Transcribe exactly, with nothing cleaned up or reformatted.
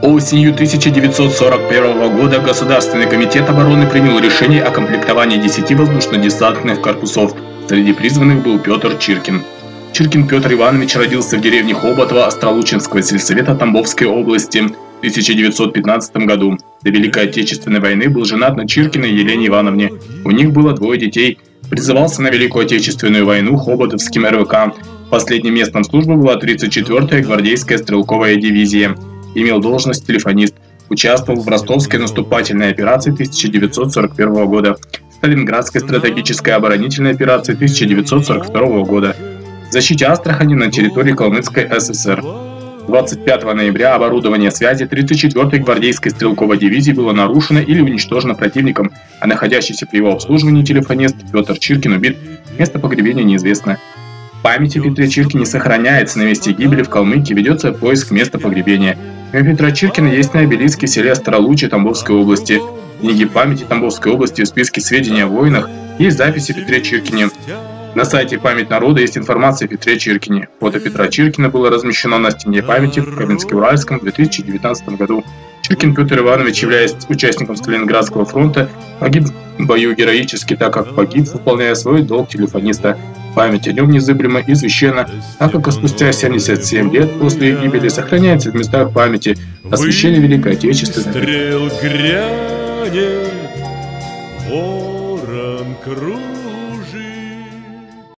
Осенью тысяча девятьсот сорок первого года Государственный комитет обороны принял решение о комплектовании десяти воздушно-десантных корпусов. Среди призванных был Петр Чиркин. Чиркин Петр Иванович родился в деревне Хоботово Остролучинского сельсовета Тамбовской области в тысяча девятьсот пятнадцатом году. До Великой Отечественной войны был женат на Чиркиной Елене Ивановне. У них было двое детей. Призывался на Великую Отечественную войну Хоботовским эр вэ ка. Последним местом службы была тридцать четвёртая гвардейская стрелковая дивизия. Имел должность телефонист. Участвовал в ростовской наступательной операции тысяча девятьсот сорок первого года, Сталинградской стратегической оборонительной операции тысяча девятьсот сорок второго года, в защите Астрахани на территории Калмыцкой эс эс эр. двадцать пятого ноября оборудование связи тридцать четвёртой гвардейской стрелковой дивизии было нарушено или уничтожено противником, а находящийся при его обслуживании телефонист Петр Чиркин убит. Место погребения неизвестно. Память о Петре Чиркине сохраняется. На месте гибели в Калмыкии ведется поиск места погребения. Имя Петра Чиркина есть на обелиске в селе Остролучье Тамбовской области. В книге памяти Тамбовской области в списке сведений о воинах есть записи о Петре Чиркине. На сайте «Память народа» есть информация о Петре Чиркине. Фото Петра Чиркина было размещено на стене памяти в Каменске-Уральском в две тысячи девятнадцатом году. Чиркин Петр Иванович, являясь участником Сталинградского фронта, погиб в бою героически, так как погиб, выполняя свой долг телефониста. Память о нем незыблема и священна, так как спустя семьдесят семь лет после гибели сохраняется в местах памяти освящение Великой Отечественной.